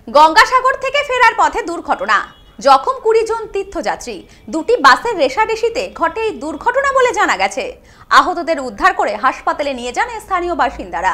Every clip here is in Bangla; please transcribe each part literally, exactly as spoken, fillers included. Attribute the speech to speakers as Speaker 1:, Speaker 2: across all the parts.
Speaker 1: গঙ্গাসাগর থেকে ফেরার পথে দুর্ঘটনা, জখম কুড়ি জন তীর্থযাত্রী। দুটি বাসের রেষারেষিতে ঘটে এই দুর্ঘটনা বলে জানা গেছে। আহতদের উদ্ধার করে হাসপাতালে নিয়ে যান স্থানীয় বাসিন্দারা।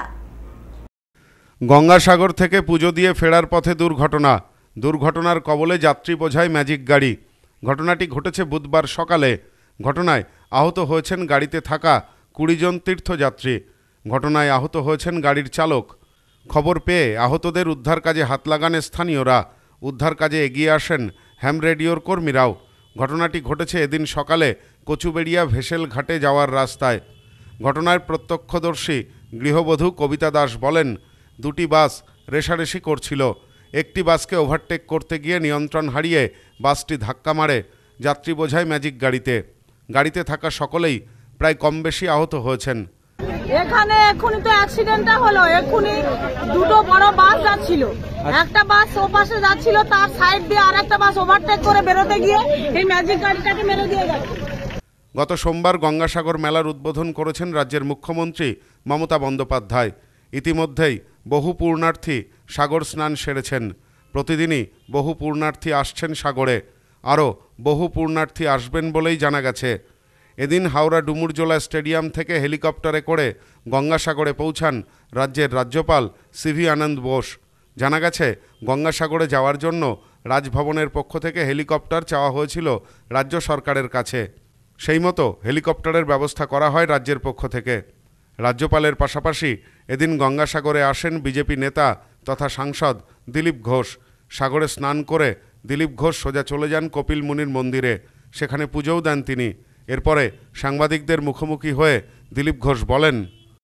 Speaker 2: গঙ্গাসাগর থেকে পুজো দিয়ে ফেরার পথে দুর্ঘটনা। দুর্ঘটনার কবলে যাত্রী বোঝাই ম্যাজিক গাড়ি। ঘটনাটি ঘটেছে বুধবার সকালে। ঘটনায় আহত হয়েছেন গাড়িতে থাকা কুড়ি জন তীর্থযাত্রী। ঘটনায় আহত হয়েছেন গাড়ির চালক। খবর পেয়ে আহতদের উদ্ধার কাজে হাত লাগান স্থানীয়রা। উদ্ধার কাজে এগিয়ে আসেন হ্যাম রেডিওর কর্মীরাও। ঘটনাটি ঘটেছে এদিন সকালে কচুবেড়িয়া ভেসেল ঘাটে যাওয়ার রাস্তায়। ঘটনার প্রত্যক্ষদর্শী গৃহবধূ কবিতা দাস বলেন, দুটি বাস রেষারেষি করছিল। একটি বাসকে ওভারটেক করতে গিয়ে নিয়ন্ত্রণ হারিয়ে বাসটি ধাক্কা মারে যাত্রী বোঝাই ম্যাজিক গাড়িতে। গাড়িতে থাকা সকলেই প্রায় কম বেশি আহত হয়েছেন।
Speaker 3: এখানে এখনই তো অ্যাক্সিডেন্টটা হলো। এখনই দুটো বড় বাস যাচ্ছিল, একটা বাস ও পাশে যাচ্ছিল, তার সাইড দিয়ে আর একটা বাস ওভারটেক করে বেরোতে গিয়ে এই ম্যাজিক গাড়িটাকে মেরে দিয়ে গেল।
Speaker 2: গত সোমবার গঙ্গাসাগর মেলার উদ্বোধন করেছেন রাজ্যের মুখ্যমন্ত্রী মমতা বন্দ্যোপাধ্যায়। ইতিমধ্যেই বহু পূর্ণার্থী সাগর স্নান সেরেছেন। প্রতিদিনই বহু পূর্ণার্থী আসছেন সাগরে। আরও বহু পূর্ণার্থী আসবেন বলেই জানা গেছে। এদিন হাওড়া ডুমুরজোলা স্টেডিয়াম থেকে হেলিকপ্টারে করে গঙ্গাসাগরে পৌঁছান রাজ্যের রাজ্যপাল সিভি আনন্দ বোস। জানা গেছে, গঙ্গাসাগরে যাওয়ার জন্য রাজভবনের পক্ষ থেকে হেলিকপ্টার চাওয়া হয়েছিল রাজ্য সরকারের কাছে। সেই মতো হেলিকপ্টারের ব্যবস্থা করা হয় রাজ্যের পক্ষ থেকে। রাজ্যপালের পাশাপাশি এদিন গঙ্গাসাগরে আসেন বিজেপি নেতা তথা সাংসদ দিলীপ ঘোষ। সাগরে স্নান করে দিলীপ ঘোষ সোজা চলে যান কপিল মুনির মন্দিরে। সেখানে পুজোও দেন তিনি। এরপরে সাংবাদিকদের মুখোমুখি হয়ে দিলীপ ঘোষ বলেন,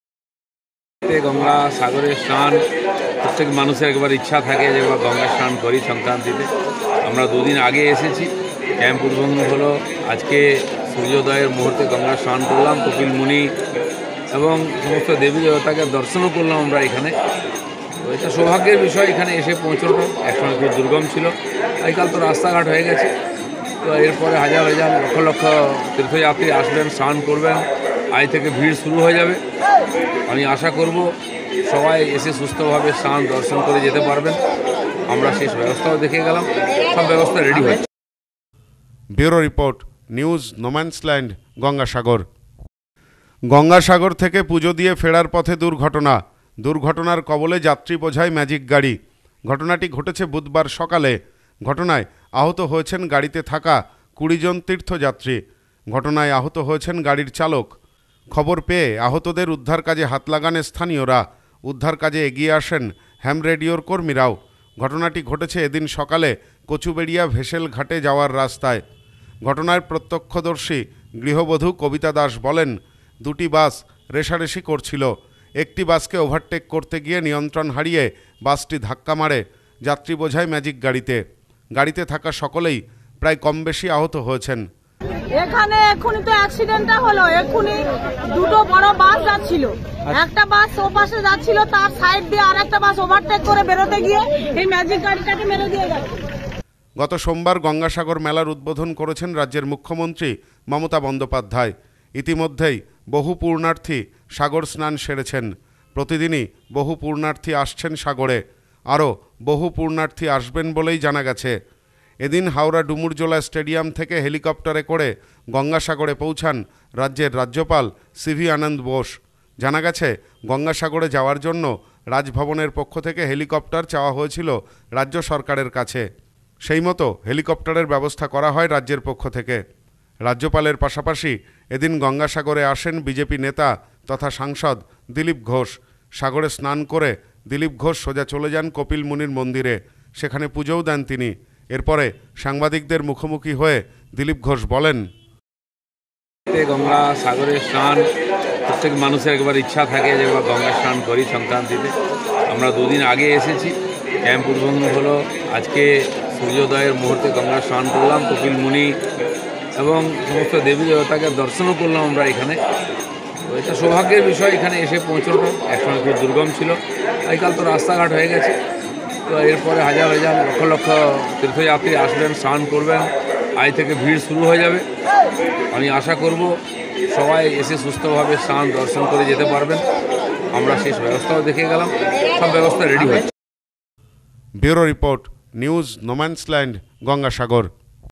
Speaker 4: গঙ্গা সাগরে স্নান প্রত্যেক মানুষের একবার ইচ্ছা থাকে যে একবার গঙ্গা স্নান করি সংক্রান্তিতে। আমরা দুদিন আগে এসেছি, ক্যাম্প উদ্বোধন হলো। আজকে সূর্যোদয়ের মুহূর্তে গঙ্গা স্নান করলাম, কপিল মুনি এবং সমস্ত দেবী দেবতাকে দর্শনও করলাম আমরা এখানে। তো এটা সৌভাগ্যের বিষয় এখানে এসে পৌঁছানো। একসময় খুব দুর্গম ছিল, আজকাল তো রাস্তাঘাট হয়ে গেছে। তো এরপরে হাজার হাজার লক্ষ লক্ষ তীর্থযাত্রী আসবেন, স্নান করবেন। আজ থেকে ভিড় শুরু হয়ে যাবে। আমি আশা করব সবাই এসে সুস্থভাবে স্নান দর্শন করে যেতে পারবেন। আমরা শেষ ব্যবস্থাও দেখে গেলাম, সব ব্যবস্থা রেডি হয়েছে।
Speaker 2: Bureau report, news no man's land, Gangasagar. Gangasagar থেকে পুজো দিয়ে ফেরার পথে দুর্ঘটনা। দুর্ঘটনার কবলে যাত্রী বোঝাই ম্যাজিক গাড়ি। ঘটনাটি ঘটেছে বুধবার সকালে। ঘটনায় আহত হয়েছেন গাড়িতে থাকা কুড়ি জন তীর্থযাত্রী। ঘটনায় আহত হয়েছেন গাড়ির চালক। খবর পেয়ে আহতদের উদ্ধার কাজে হাত লাগান স্থানীয়রা। উদ্ধার কাজে এগিয়ে আসেন হ্যাম রেডিওর কর্মীরাও। ঘটনাটি ঘটেছে এদিন সকালে কচুবেড়িয়া ভেসেল ঘাটে যাওয়ার রাস্তায়। ঘটনার প্রত্যক্ষদর্শী গৃহবধূ কবিতা দাস বলেন, দুটি বাস রেষারেষি করছিল। একটি বাসকে ওভারটেক করতে গিয়ে নিয়ন্ত্রণ হারিয়ে বাসটি ধাক্কা মারে যাত্রী বোঝাই ম্যাজিক গাড়িতে। গাড়িতে থাকা সকলেই প্রায় কম বেশি আহত হয়েছেন।
Speaker 3: এখানে এখনই তো অ্যাক্সিডেন্টটা হলো। এখনই দুটো বড় বাস যাচ্ছিল, একটা বাস ও পাশে যাচ্ছিল, তার সাইড দিয়ে আর একটা বাস ওভারটেক করে বেরোতে গিয়ে এই ম্যাজিক গাড়িটাকে মেরে দিয়ে গেল।
Speaker 2: গত সোমবার গঙ্গাসাগর মেলার উদ্বোধন করেছেন রাজ্যের মুখ্যমন্ত্রী মমতা বন্দ্যোপাধ্যায়। ইতিমধ্যেই বহু পূর্ণার্থী সাগর স্নান সেরেছেন। প্রতিদিনই বহু পূর্ণার্থী আসছেন সাগরে। আরও বহু পূর্ণার্থী আসবেন বলেই জানা গেছে। এদিন হাওড়া ডুমুরজোলা স্টেডিয়াম থেকে হেলিকপ্টারে করে গঙ্গাসাগরে পৌঁছান রাজ্যের রাজ্যপাল সিভি আনন্দ বোস। জানা গেছে, গঙ্গাসাগরে যাওয়ার জন্য রাজভবনের পক্ষ থেকে হেলিকপ্টার চাওয়া হয়েছিল রাজ্য সরকারের কাছে। সেই মতো হেলিকপ্টারের ব্যবস্থা করা হয় রাজ্যের পক্ষ থেকে। রাজ্যপালের পাশাপাশি এদিন গঙ্গাসাগরে আসেন বিজেপি নেতা তথা সাংসদ দিলীপ ঘোষ। সাগরে স্নান করে দিলীপ ঘোষ সোজা চলে যান কপিল মুনির মন্দিরে। সেখানে পুজোও দেন তিনি। এরপরে সাংবাদিকদের মুখোমুখি হয়ে দিলীপ ঘোষ বলেন,
Speaker 4: গঙ্গা সাগরে স্নান প্রত্যেক মানুষের একবার ইচ্ছা থাকে যে একবার গঙ্গা স্নান করি সংক্রান্তিতে। আমরা দুদিন আগে এসেছি, ক্যাম্প উদ্বোধন হলো। আজকে সূর্যোদয়ের মুহূর্তে গঙ্গা স্নান করলাম, কপিল মুনি এবং সমস্ত দেবী দেবতাকে দর্শনও করলাম আমরা এখানে। তো এটা সৌভাগ্যের বিষয় এখানে এসে পৌঁছানো। একসময় খুব দুর্গম ছিল, আজকাল তো রাস্তাঘাট হয়ে গেছে। তো এরপরে হাজার হাজার লক্ষ লক্ষ তীর্থযাত্রী আসবেন, স্নান করবেন। আজ থেকে ভিড় শুরু হয়ে যাবে। আমি আশা করব সবাই এসে সুস্থভাবে স্নান দর্শন করে যেতে পারবেন। আমরা শেষ ব্যবস্থাও দেখে গেলাম, সব ব্যবস্থা রেডি হয়েছে।
Speaker 2: Bureau report, news no man's land, Gangasagar.